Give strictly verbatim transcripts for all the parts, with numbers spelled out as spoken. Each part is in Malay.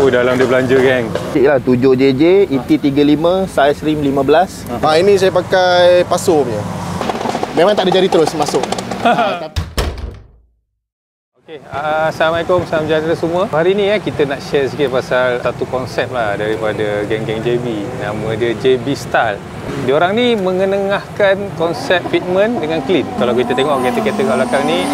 Oh, dalam dia belanja geng. Cik lah tujuh J J, E T tiga puluh lima, size rim lima belas. Ha, ini saya pakai paso punya. Memang tak ada jari terus masuk. ha, tapi... Okay, uh, Assalamualaikum, salam sejahtera semua. Hari ni eh, kita nak share sikit pasal satu konsep lah daripada geng-geng J B. Nama dia J B Style. Diorang ni mengenengahkan konsep fitment dengan clean. Kalau kita tengok kereta-kereta kat belakang ni,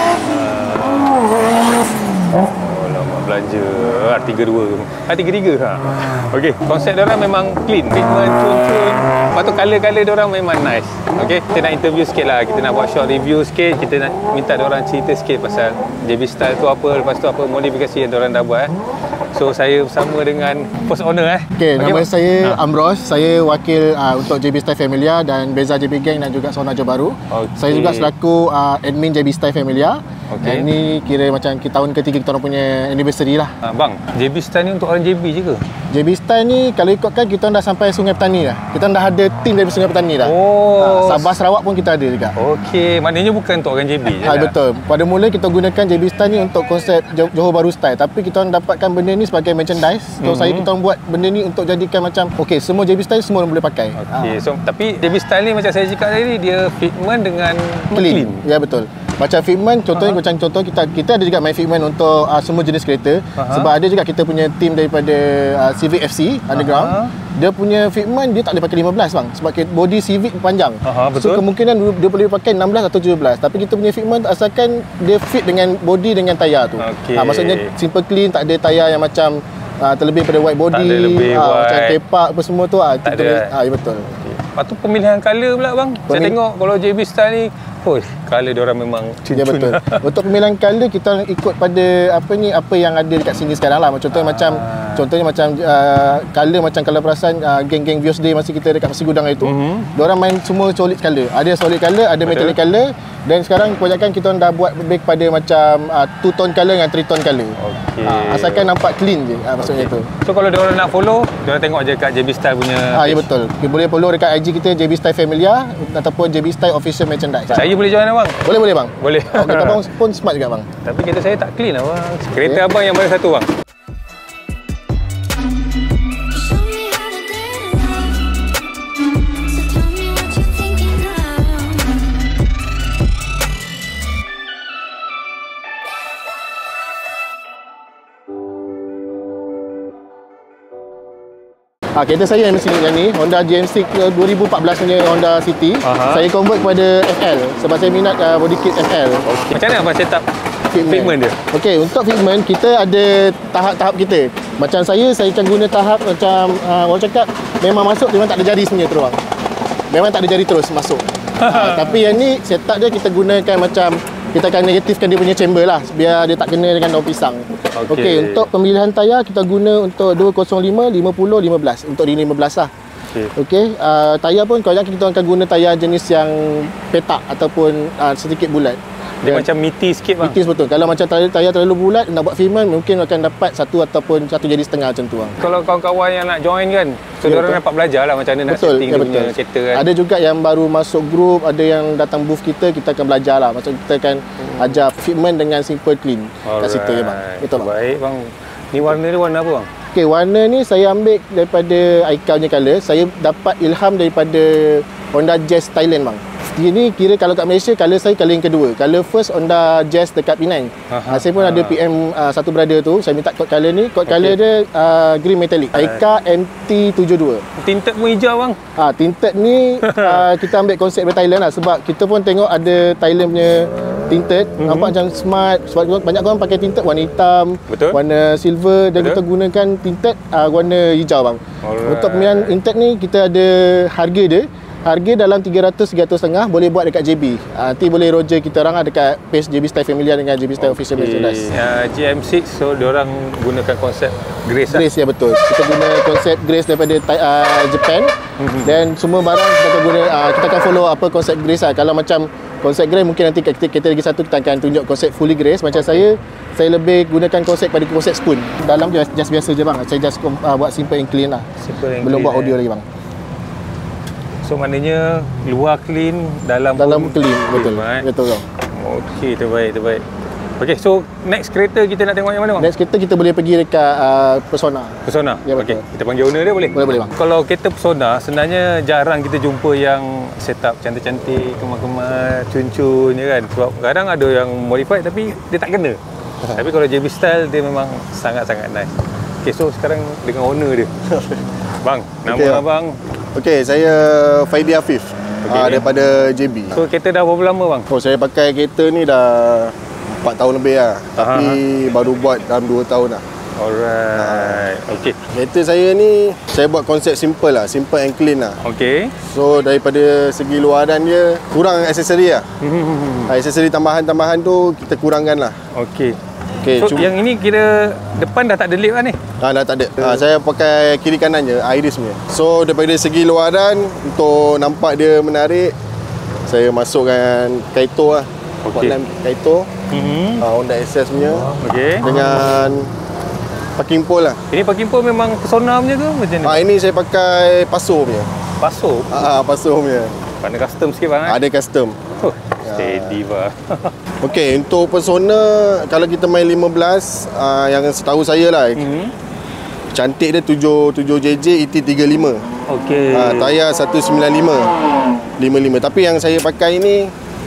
uh, oh lama belanja R tiga puluh dua ke? R tiga puluh tiga ha. Okey, konsep diorang memang clean, fitment cun-cun. Lepas tu colour-colour diorang memang nice. Okey, kita nak interview sikit lah. Kita nak buat short review sikit. Kita nak minta diorang cerita sikit pasal J B Style tu apa, lepas tu apa modifikasi yang diorang dah buat. So saya bersama dengan first owner eh. Okey, okay, nama bang? saya ha. Amros. Saya wakil uh, untuk J B Style Familia dan Beza J B Gang dan juga Sona Johor Bahru. Okay. Saya juga selaku uh, admin J B Style Familia. Okay. Dan ini kira macam tahun ketiga kita orang punya anniversary lah. Ha, bang, J B Style ni untuk orang J B je ke? J B Style ni kalau ikutkan kita dah sampai Sungai Petani dah. Kita dah ada tim dari Sungai Petani dah. Oh. Ha, Sabah Sarawak pun kita ada juga. Okey, maknanya bukan untuk orang J B je ha, lah. Betul. Pada mula kita gunakan J B Style ni untuk konsep Johor Bahru Style. Tapi kita orang dapatkan benda ni sebagai merchandise. So mm-hmm. saya kita orang buat benda ni untuk jadikan macam okey, semua J B Style semua orang boleh pakai. Okey, ha. so tapi J B Style ni macam saya cakap tadi, dia fitment dengan clean. Clean. Ya betul. Macam fitment, contohnya uh-huh. macam contoh kita kita ada juga main fitment untuk uh, semua jenis kereta. Uh-huh. Sebab ada juga kita punya team daripada uh, Civic F C Underground. Uh-huh. Dia punya fitment dia tak boleh pakai lima belas bang, sebab body Civic panjang. Uh-huh, betul. So kemungkinan dia boleh pakai enam belas atau tujuh belas. Tapi kita punya fitment asalkan dia fit dengan body dengan tayar tu. Okay. Ha, maksudnya simple clean, tak ada tayar yang macam uh, terlebih pada wide body, tak ada lebih uh, wide. macam tepak apa semua tu ah. Tak kita ada. Ha, ya betul. Okay. Lepas tu pemilihan colour pula bang. Pemil- saya tengok kalau J B Style ni, oh, colour dia orang memang cun-cun. Ya betul. Untuk pemilihan colour kita ikut pada apa ni apa yang ada dekat sini sekarang lah. Contohnya ah. macam contohnya macam uh, colour macam kalau perasan uh, geng-geng Vios Day masa kita dekat Pasir Gudang itu, mm-hmm. diorang main semua solid colour. Ada solid colour, ada betul. Metallic colour, dan sekarang kebanyakan kita dah buat lebih kepada macam uh, two tone colour dengan three tone colour. Okey. Uh, asalkan nampak clean je uh, maksudnya okay. tu. So kalau diorang nak follow, diorang tengok je kat J B Style punya. Ah ya betul. Boleh follow dekat I G kita J B Style Familia ataupun J B Style Official Merchandise. Saya boleh join bang? Boleh boleh bang. Boleh. Oh, kita abang pun smart juga bang. Tapi kereta saya tak clean lah bang. Kereta okay. abang yang mana satu bang? Ha, kereta saya yang sini yang ni Honda G M six dua ribu empat belas punya Honda City. Aha. Saya convert kepada F L sebab saya minat uh, body kit F L. Okay. Macam mana abang setup fitment, fitment dia? Okey, untuk fitment kita ada tahap-tahap kita. Macam saya saya akan guna tahap macam uh, orang cakap memang masuk memang tak ada jari sebenarnya terus bang. Memang tak ada jari terus masuk. uh, tapi yang ni setup dia kita gunakan macam kita akan negatifkan dia punya chamber lah biar dia tak kena dengan daun pisang. Okey, okay, untuk pemilihan tayar kita guna untuk dua kosong lima, lima puluh, lima belas untuk di lima belas lah. Okey, okay, uh, tayar pun kalau kita akan guna tayar jenis yang petak ataupun uh, sedikit bulat. Dia dan macam miti sikit bang. Miti betul. Kalau macam tayar, tayar terlalu bulat nak buat fitment mungkin akan dapat satu ataupun satu jari setengah macam tu bang. Kalau kawan-kawan yang nak join kan, so ya, diorang dapat belajar lah macam mana nak betul, setting ya, dia betul. punya kereta kan. Ada juga yang baru masuk grup, ada yang datang booth kita, kita akan belajar lah. Macam kita akan hmm. ajar fitment dengan simple clean. Alright. Kat situ ya bang. Betul bang. Baik bang. Ni warna ni warna apa bang? Okey, warna ni saya ambil daripada Aika punya colour. Saya dapat ilham daripada Honda Jazz Thailand bang. Ini kira kalau kat Malaysia colour saya colour yang kedua. Colour first Honda Jazz dekat Penang. Aha, saya pun aha. ada P M uh, satu brother tu, saya minta kod colour ni. Kod okay. colour dia uh, green metallic. Aika M T tujuh puluh dua. Tinted pun hijau bang. Ah, ha, tinted ni uh, kita ambil konsep dari Thailand lah sebab kita pun tengok ada Thailand punya tinted, mm-hmm. nampak macam smart. Sebab banyak orang pakai tinted warna hitam, betul? Warna silver, dan betul? Kita gunakan tinted uh, warna hijau bang. Alright. Untuk pemilihan tinted ni kita ada harga dia. Harga dalam tiga ratus, tiga ratus ringgit boleh buat dekat J B. Uh, nanti boleh roger kita orang dekat page J B Style Familia dengan J B Style okay. Official Merchandise. Uh, G M six, so diorang gunakan konsep Grace Grace lah? Ya betul. Kita guna konsep Grace daripada uh, Japan. Mm-hmm. Dan semua barang kita akan guna, uh, kita akan follow apa konsep Grace lah. Kalau macam konsep Grace mungkin nanti kita, kita lagi satu kita akan tunjuk konsep fully Grace. Macam okay. saya, saya lebih gunakan konsep pada konsep spoon. Dalam just, just biasa je bang. Saya just uh, buat simple and clean lah. Simple and Belum clean, buat audio eh. lagi bang. So maknanya luar clean, dalam dalam pun clean, betul. Clean, betul bang. Okey, terbaik, terbaik. Okey, so next kereta kita nak tengok yang mana bang? Next kereta kita boleh pergi dekat uh, Persona. Persona? Ya, Okey, betul. kita panggil owner dia boleh? Boleh, boleh bang. Kalau kereta Persona, sebenarnya jarang kita jumpa yang setup cantik-cantik, kemar-kemar, cun-cun je kan. Sebab kadang ada yang modified tapi dia tak kena. Tapi kalau J B Style, dia memang sangat-sangat nice. Okey, so sekarang dengan owner dia. Bang, nama Okey, bang. abang? Okey, saya Faidi Afif. Okey. Uh, daripada J B. So kereta dah berapa lama bang? Oh, saya pakai kereta ni dah empat tahun lebih lah. Tapi baru buat dalam dua tahun lah. Alright. Okey. Kereta saya ni, saya buat konsep simple lah. Simple and clean lah. Okey. So, daripada segi luaran dia, kurang aksesori lah. Aksesori tambahan-tambahan tu, kita kurangkan lah. Okey. Okay, So cuma, yang ini kira depan dah tak ada lip lah ni? ha, dah tak ada. Ha, saya pakai kiri kanan je, iris punya. So, daripada segi luaran, untuk nampak dia menarik, saya masukkan Kaito lah. Okey. Hotline Kaito. Mm-hmm. Ha, Honda Access punya. Okey. Dengan parking pole lah. Ini parking pole memang Persona punya ke macam ni? Ha, ini saya pakai Paso punya. Paso? Ha, Paso punya. Pandai custom sikit bang eh? Ada custom. Oh, steady bang. Okey, untuk Persona, kalau kita main lima belas, uh, yang setahu saya lah, Mm-hmm. cantik dia tujuh J J E T tiga puluh lima. Okey. Uh, tayar seratus sembilan puluh lima. lima puluh lima. Tapi yang saya pakai ni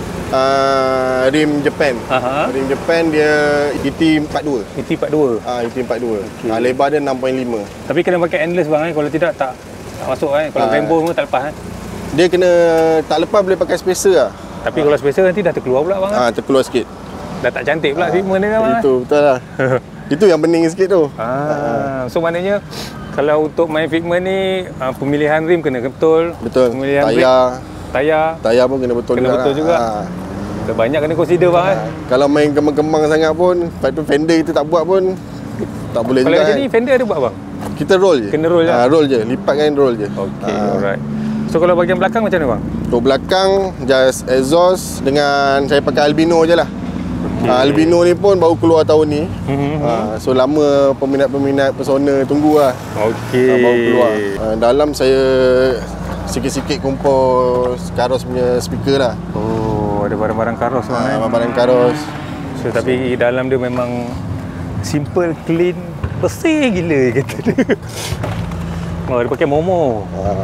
uh, rim Japan. Aha. Rim Japan dia E T empat puluh dua. E T empat puluh dua. Ah, E T empat puluh dua. Okay. Uh, lebar dia enam perpuluhan lima. Tapi kena pakai endless bang eh? Kalau tidak tak, tak masuk eh? Kalau Ah. rainbow semua tak lepas eh? Dia kena tak lepas boleh pakai spacer lah. Tapi kalau spacer nanti dah terkeluar pula bang eh? Ah, terkeluar sikit. Dah tak cantik pula fitment dia kan bang eh? Itu betul lah. Itu yang pening sikit tu. Ah, so maknanya kalau untuk main fitment ni uh, pemilihan rim kena betul. Betul. Pemilihan Tayar, brake, tayar tayar pun kena betul kena juga. betul lah. juga. Ah. Dah banyak kena consider bang eh. Kalau main kemang-kemang sangat pun, lepas tu fender kita tak buat pun tak boleh Kalau juga macam kan. ni fender ada buat bang? Kita roll je. Kena roll je? Ah, roll je, lipatkan roll je. Okey, Ah. alright. So kalau bahagian belakang macam mana bang? Untuk belakang just exhaust dengan saya pakai albino je lah. Okay. Uh, albino ni pun baru keluar tahun ni. Mm-hmm. Uh, so lama peminat-peminat Persona tunggu lah. Okey. Uh, baru keluar. Uh, dalam saya sikit-sikit kompos Karos punya speaker lah. Oh, ada barang-barang karos bang eh. Uh, barang Karos. So tapi dalam dia memang simple, clean, bersih gila kata dia. Oh, dia pakai Momo. Uh,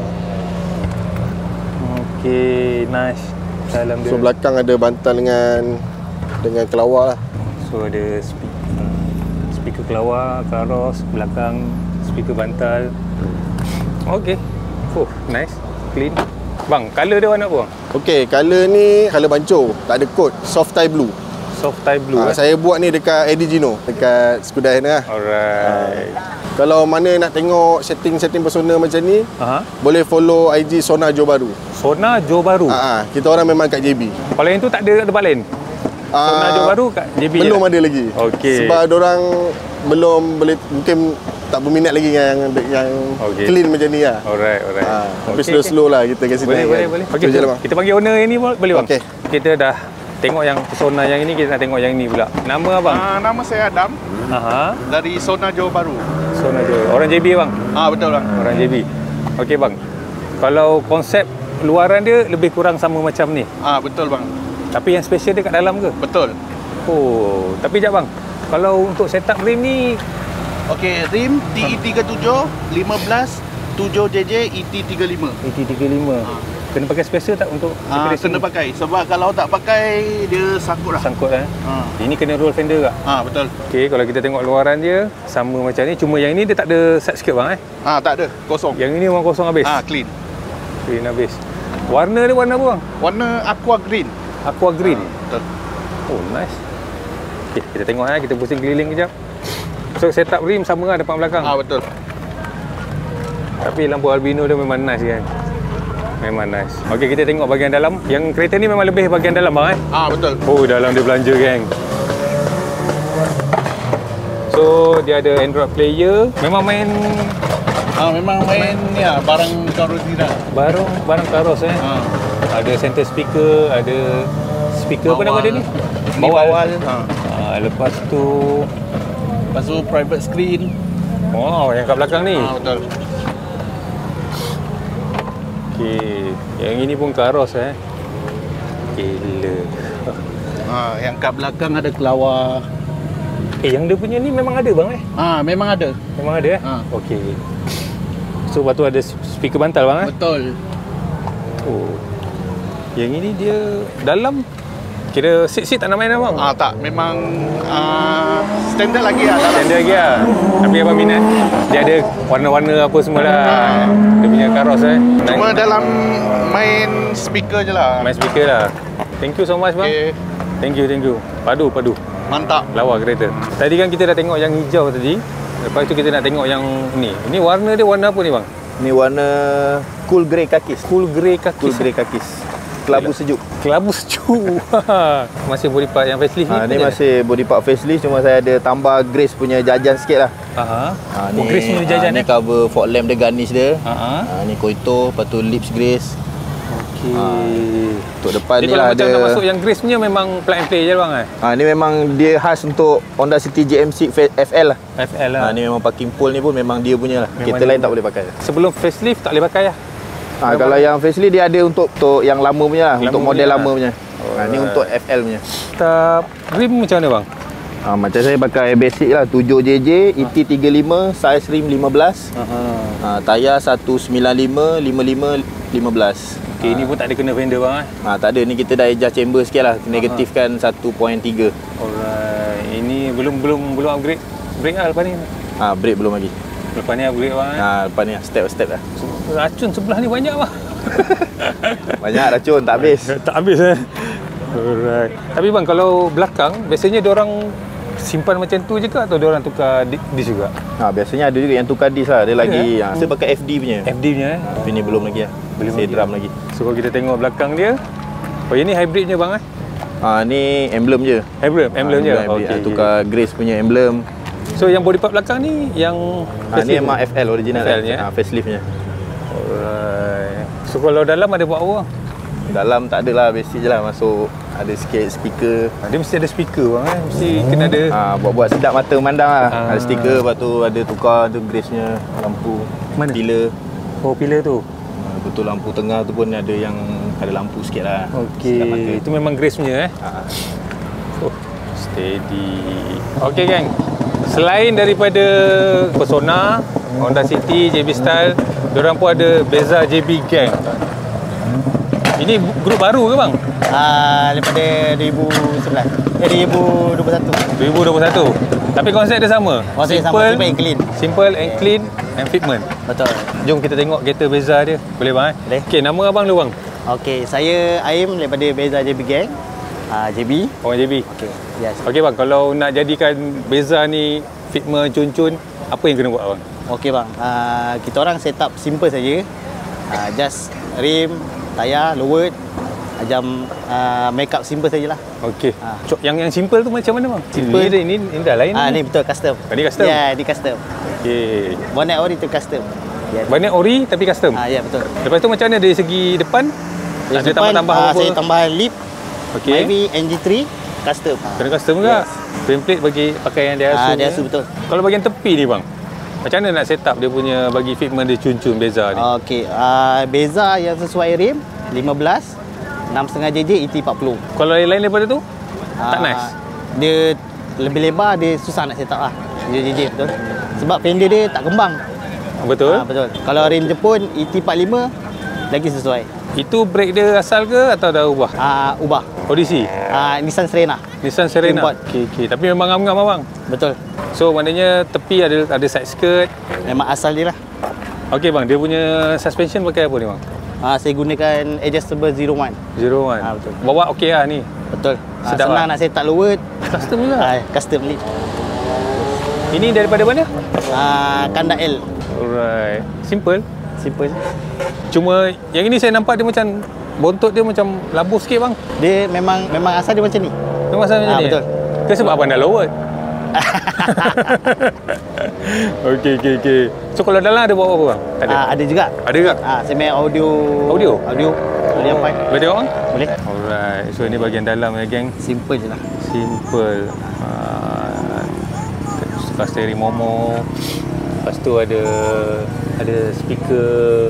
Okey, nice. Dalam dia. so belakang ada bantal dengan dengan kelawar lah. So ada speaker, speaker kelawar, karos, belakang speaker bantal. Okey. Oh, nice. Clean. Bang, color dia warna apa bang? Okey, color ni color banco, tak ada coat, soft tie blue. Soft tie blue Uh, eh? saya buat ni dekat Eddie Gino, dekat Skudai ni lah. Alright. Kalau mana nak tengok setting-setting Persona macam ni, Aha. boleh follow I G Sona Jo Baru. Sona Jo Baru. Ah, ah, kita orang memang kat J B. Kalau yang tu tak ada tempat lain. Sona Jo Baru kat J B. Belum je? ada lagi. Okey. Sebab orang belum boleh, mungkin tak berminat lagi yang yang Okey. clean macam ni lah. Alright, alright. Ah, tapi Okey, slow-slow lah kita kasi Boleh, naik boleh, kan. boleh. Okey, Okey, je lah bang. kita panggil owner yang ni boleh bang? Okey. Kita dah tengok yang Persona yang ini, kita nak tengok yang ni pula. Nama abang? Uh, nama saya Adam Aha. dari Sona Johor Bahru. Persona Jo. Orang J B bang? Ah betul bang. Orang J B. Okey bang. Kalau konsep luaran dia lebih kurang sama macam ni. Ah betul bang. Tapi yang special dia kat dalam ke? Betul. Oh, tapi jap bang. Kalau untuk setup rim ni Okey, rim T E tiga puluh tujuh, lima belas, tujuh J J E T tiga puluh lima. E T tiga puluh lima. Ha. Kena pakai special tak untuk Ah racing? kena pakai sebab kalau tak pakai dia sangkut lah. Sangkut eh. Ah. Ini kena roll fender tak? Ah betul. Okey, kalau kita tengok luaran dia sama macam ni, cuma yang ini dia tak ada side skirt bang eh. Ah tak ada, kosong. Yang ini memang kosong habis. Ah clean. Clean habis. Warna dia warna apa bang? Warna aqua green. Aqua green. Ah, betul. Oh, nice. Okey, kita tengok eh, kita pusing keliling kejap. So setup rim sama lah depan belakang. Ah betul. Tapi lampu albino dia memang nice kan. Memang nice. Okey, kita tengok bahagian dalam. Yang kereta ni memang lebih bahagian dalam bang eh. Ah betul. Oh, dalam dia belanja geng. So, dia ada Android player. Memang main Ah memang main ni ah barang Karosira. barang barang karos eh. Ah. Ada center speaker, ada speaker apa nama dia ni? Ni bawal. Ha. Ah, lepas tu Lepas tu private screen. wow, yang kat belakang ni. Ah betul. Okey, yang ini pun karos eh. Gila. Ha, yang kat belakang ada kelawar. Eh, yang dia punya ni memang ada bang eh? Ah, ha, memang ada. Memang ada eh? Ha. Okey. So, lepas tu ada speaker bantal bang eh? Betul. Oh. Yang ini dia dalam kira seat-seat tak nak main bang? Ah, tak, memang ah, standard lagi lah dalam. Standard lagi lah. Tapi abang minat. Dia ada warna-warna apa semua lah. Dia punya karos eh. Cuma Naik- dalam main speaker je lah. main speaker lah. Thank you so much bang. Okay, Thank you, thank you. Padu, padu. mantap. Lawa kereta. Tadi kan kita dah tengok yang hijau tadi. Lepas tu kita nak tengok yang ni. Ini warna dia warna apa ni bang? Ni warna cool grey kakis. Cool grey kaki. Cool grey kakis. Kelabu sejuk. Kelabu sejuk. Masih body part yang facelift Ha, ni. ni masih body part facelift, cuma saya ada tambah grace punya jajan sikit lah. Aha. Ha, Oh, grace punya jajan ha, ni eh. cover fog lamp dia, garnish dia. Ha. Ha, ni koito, lepas tu lips grace. Okey. Untuk depan Jadi ni kalau lah macam ada. nak masuk yang grace punya memang plug and play je bang eh. Ha, ni memang dia khas untuk Honda City J M C F L lah. F L lah. Ha, ni memang parking pole ni pun memang dia punya lah. Memang Kereta dia lain tak punya. boleh pakai. Sebelum facelift tak boleh pakai lah. Ha, kalau yang facelift dia ada untuk untuk yang lama punya lah, Lama untuk model punya lama lah. punya. Ha, ni untuk F L punya. Tak rim macam mana bang? Ha, macam saya pakai basic lah, tujuh J J, E T tiga puluh lima, size rim lima belas. Aha. Ha, tayar seratus sembilan puluh lima, lima puluh lima, lima belas. Okey, ni pun tak ada kena fender bang eh. Ha, tak ada, ni kita dah adjust chamber sikit lah, negatifkan satu perpuluhan tiga. Alright. Ini belum belum belum upgrade brake lah lepas ni. Ha, brake belum lagi. Lepas ni upgrade bang eh. Ha, lepas ni step-step lah. Racun sebelah ni banyak bang. Banyak racun, tak habis. Tak habis eh. Alright. Tapi bang kalau belakang biasanya dia orang simpan macam tu je ke atau dia orang tukar di- disk juga? Ha, biasanya ada juga yang tukar disk lah, dia lagi. ya? Ha, saya pakai F D punya. F D punya eh. Tapi ni belum lagi lah. Belum Saya lagi. drum lagi. So kalau kita tengok belakang dia. Oh ini hybridnya bang eh. Ha, ni emblem je. Hybrid, emblem Ha, je. hybrid. Okey. Ha, tukar Grace punya emblem. So yang body part belakang ni yang Ha, ni memang F L original. F L nya, Ha, faceliftnya. Alright. So kalau dalam ada buat apa bang? Dalam tak adalah, basic je lah, masuk ada sikit speaker. Ha, dia mesti ada speaker bang eh. Mesti kena ada. Ha, buat-buat sedap mata memandang lah. Ah. Ada stiker, lepas tu ada tukar tu Grace-nya lampu. Mana? Pillar. Oh pillar tu. Ha, betul lampu tengah tu pun ada yang ada lampu sikit lah. Sedap mata. Okey. Itu memang Grace punya eh. Ha. Oh, steady. Okey geng. Selain daripada Persona, Honda City, J B Style, diorang pun ada Beza J B Gang. Ini bu- grup baru ke bang? Ah, daripada dua ribu sebelas. Eh, dua ribu dua puluh satu. dua ribu dua puluh satu. Tapi konsep dia sama. Konsep sama, simple and clean. Simple and clean and fitment. Betul. Jom kita tengok kereta Beza dia. Boleh bang eh? Boleh. Okey, nama abang dulu bang. Okey, saya Aim daripada Beza J B Gang. Ah, J B. Orang J B. Okey. Yes. Okey bang, kalau nak jadikan Beza ni fitment cun-cun, apa yang kena buat abang? Okey bang. Ah, kita orang set up simple saja. Ah, just rim, tayar, lowered, jam uh, make up simple sajalah. Okey. Ah. Cok, yang yang simple tu macam mana bang? Simple. Ini, ini, ini dah lain. Ah, ni betul custom. Oh, ni custom? Ya, yeah, ni custom. Okey. Bonnet ori tu custom. Yes. Banyak ori tapi custom. Ah, ya betul. Lepas tu macam mana dari segi depan? Tak ada Depan, tambah-tambah ah, apa? saya tambah lip, Okey. Myvi N G three custom. Kena custom juga. Yes. Template bagi pakaian dia Ah, asu. dia asu betul. Kalau bahagian tepi ni bang, macam mana nak set up dia punya bagi fitment dia cun-cun Beza ni? Okey, uh, Beza yang sesuai rim lima belas, enam koma lima J J E T empat puluh. Kalau lain-lain daripada tu? Tak Ah, nice? Dia lebih lebar, dia susah nak set up lah. J J J betul. Sebab fender dia tak kembang. Betul? Ah, betul. Kalau rim Jepun E T empat puluh lima lagi sesuai. Itu brake dia asal ke atau dah ubah? Ah, ubah. Audisi? Ah, Nissan Serena. Nissan Serena? Import. Okey, okey. Tapi memang ngam-ngam abang? Betul. So maknanya tepi ada ada side skirt. Memang asal dia lah. Okey bang, dia punya suspension pakai apa ni bang? Ah, saya gunakan adjustable zero one. Zero one. Ah, betul. Bawa okey lah ni. Betul. Ah, Sedap senang lah. nak set up lowered. Custom juga. Ah, custom lip. Ini daripada mana? Ah, Kanda L. Alright. Simple. Simple. Cuma yang ini saya nampak dia macam bontot dia macam labuh sikit bang. Dia memang memang asal dia macam ni. Memang macam Ah, ni. betul. Ke sebab abang dah lowered? Okey, okey, okey. So kalau dalam ada bawa apa bang? Tak ada. Ah, ada juga. Ada juga? Ah, saya main audio. Audio? Audio. Boleh apa? Boleh tengok bang? Boleh. Alright. So ini bahagian dalam ya geng. Simple je lah. Simple. Uh, tukar steering Momo. Lepas tu ada ada speaker.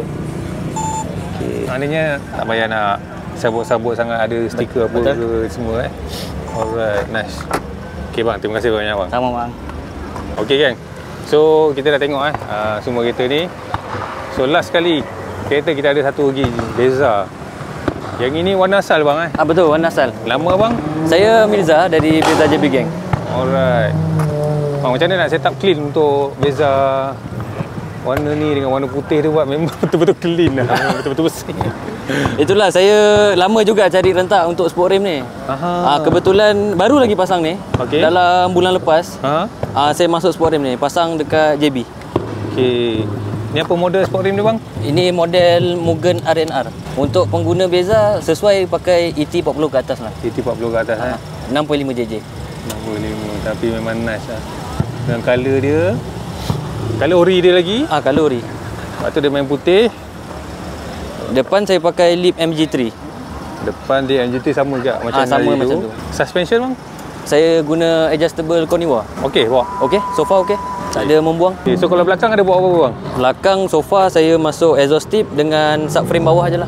Okey. Maknanya tak payah nak sabut-sabut sangat ada stiker apa Betul. ke semua eh. Alright, nice. Okay bang, terima kasih banyak bang. Sama bang. Okay gang. So kita dah tengok eh uh, semua kereta ni. So last kali kereta kita ada satu lagi Beza. Yang ini warna asal bang eh. Ah betul, warna asal. Nama bang? Saya Mirza dari Beza J B Gang. Alright. Bang, macam mana nak set up clean untuk Beza warna ni dengan warna putih tu buat memang betul-betul clean lah. Betul-betul bersih. Itulah saya lama juga cari rentak untuk sport rim ni. Aha. Ah kebetulan baru lagi pasang ni. Okey. Dalam bulan lepas. Ha? Ah saya masuk sport rim ni, pasang dekat J B. Okey. Ni apa model sport rim ni bang? Ini model Mugen R N R. Untuk pengguna Beza sesuai pakai E T empat puluh ke atas lah. E T empat puluh ke atas eh. enam puluh lima J J. enam puluh lima tapi memang nice lah. Dengan colour dia. Colour ori dia lagi. Ah kalori. Lepas tu dia main putih. Depan saya pakai lip M G tiga. Depan dia M G T sama juga macam Ah, sama hari macam tu. tu. Suspension bang? Saya guna adjustable Koniwa. Okey, bawa. Okey, sofa okey. Tak ada membuang. Okay, so kalau belakang ada bawa apa bang? Belakang sofa saya masuk exhaust tip dengan subframe bawah je lah.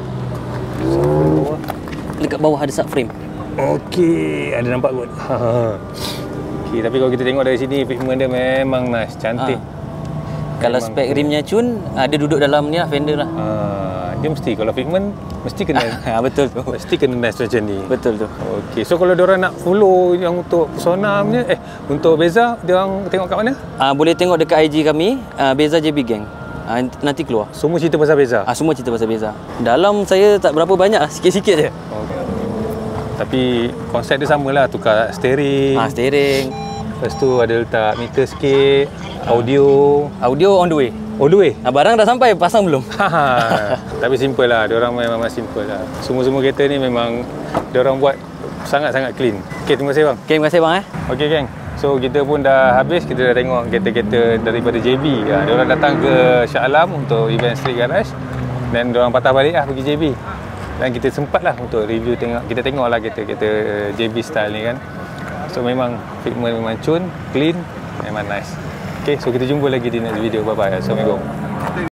Dekat bawah ada subframe. Okey, ada nampak kot. Okey, tapi kalau kita tengok dari sini fitment dia memang nice, cantik. Ha. Kalau Memang spek rimnya cun, ada duduk dalam ni lah fender lah. Ah, dia mesti kalau fitment mesti kena Ha, betul tu. mesti kena nice macam ni. Betul tu. Okey, so kalau diorang nak follow yang untuk Persona punya eh untuk Beza, diorang tengok kat mana? Ah, boleh tengok dekat I G kami, ah, Beza J B Gang. Ah, nanti keluar. Semua cerita pasal Beza. Ah, semua cerita pasal Beza. Dalam saya tak berapa banyak, sikit-sikit je. Okay. Tapi konsep dia samalah, tukar steering. Ah, steering, Lepas tu ada letak meter sikit, audio. audio on the way. All the way. Ah, barang dah sampai, pasang belum? Tapi simple lah, diorang memang simple lah. Semua-semua kereta ni memang diorang buat sangat-sangat clean. Okay, terima kasih bang. Okay, terima kasih bang eh. Okay geng, so kita pun dah habis. Kita dah tengok kereta-kereta daripada J B. Ha, diorang datang ke Shah Alam untuk event Street Garage. Dan diorang patah balik lah pergi J B. Dan kita sempat lah untuk review, tengok. Kita tengok lah kereta-kereta J B style ni kan. So memang fitment memang cun, clean, memang nice. Okay, so kita jumpa lagi di next video. Bye-bye. Assalamualaikum.